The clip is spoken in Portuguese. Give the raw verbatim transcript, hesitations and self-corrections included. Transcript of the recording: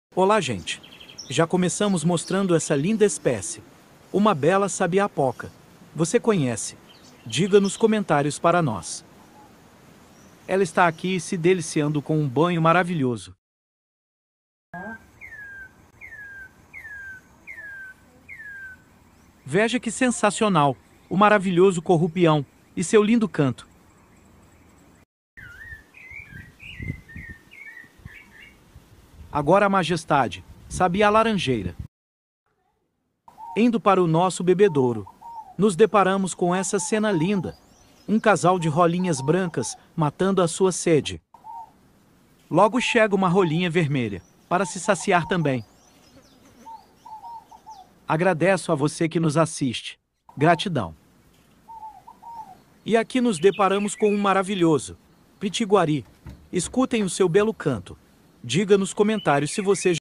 Olá, gente! Já começamos mostrando essa linda espécie, uma bela sabiá-poca. Você conhece? Diga nos comentários para nós. Ela está aqui se deliciando com um banho maravilhoso. Veja que sensacional, o maravilhoso corrupião e seu lindo canto. Agora a majestade, sabiá laranjeira. Indo para o nosso bebedouro, nos deparamos com essa cena linda. Um casal de rolinhas brancas matando a sua sede. Logo chega uma rolinha vermelha, para se saciar também. Agradeço a você que nos assiste. Gratidão. E aqui nos deparamos com um maravilhoso pitiguari. Escutem o seu belo canto. Diga nos comentários se você